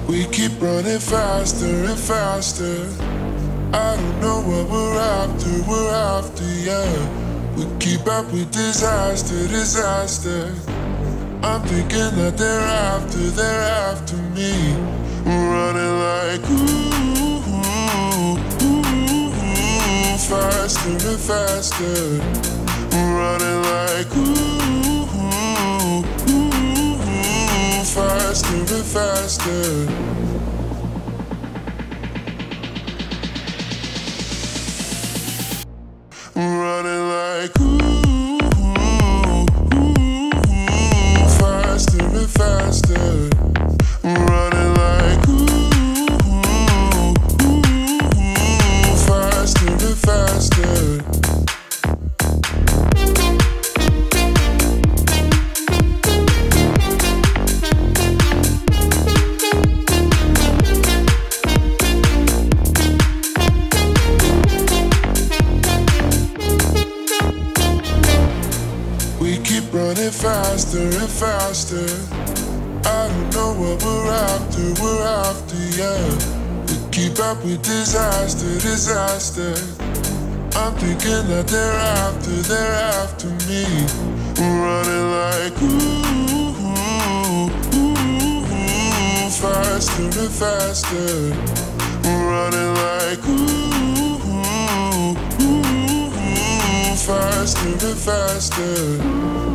We keep running faster and faster. I don't know what we're after, yeah. We keep up with disaster, disaster. I'm thinking that they're after me. Running like ooh, faster and faster. Running like ooh, faster and faster. Running like ooh, faster and faster. Running like ooh, faster and faster. We keep running faster and faster. I don't know what we're after, yeah. We keep up with disaster, disaster. I'm thinking that they're after me. Running like ooh, faster and faster. Running like ooh, faster and faster.